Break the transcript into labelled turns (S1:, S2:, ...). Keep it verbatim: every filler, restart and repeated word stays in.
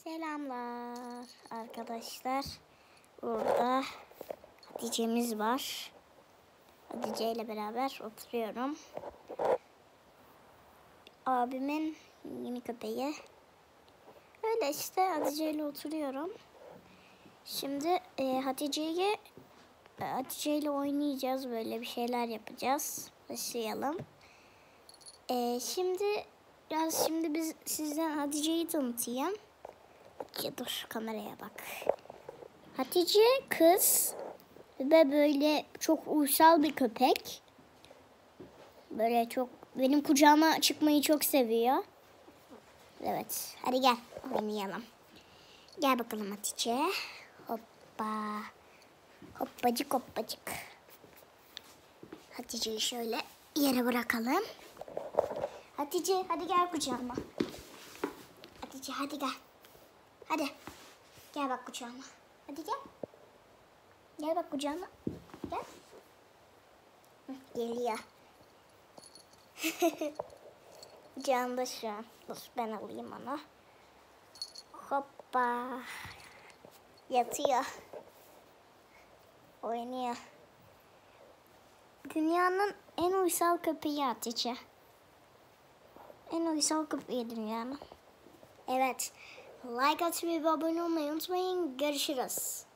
S1: Selamlar arkadaşlar. Burada Hatice'miz var. Hatice ile beraber oturuyorum. Abimin yeni köpeği. Öyle işte Hatice ile oturuyorum. Şimdi e, Hatice'yi e, Hatice ile oynayacağız. Böyle bir şeyler yapacağız. Başlayalım. E, şimdi biraz şimdi biz sizden Hatice'yi tanıtayım. Ya dur kameraya bak. Hatice kız ve böyle çok uysal bir köpek. Böyle çok benim kucağıma çıkmayı çok seviyor. Evet, hadi gel oynayalım. Gel bakalım Hatice. Hoppa. Hoppacık hoppacık. Hatice'yi şöyle yere bırakalım. Hatice hadi gel kucağıma. Hatice hadi gel. Hadi. Gel bak kucağıma. Hadi gel. Gel bak kucağıma. Gel. Hı, geliyor. Kucağında şu an. Dur ben alayım onu. Hoppa. Yatıyor. Oynuyor. Dünyanın en uysal köpeği Hatice. En uysal köpeği dünyanın. Evet. Like atmayı ve abone olmayı unutmayın. Görüşürüz.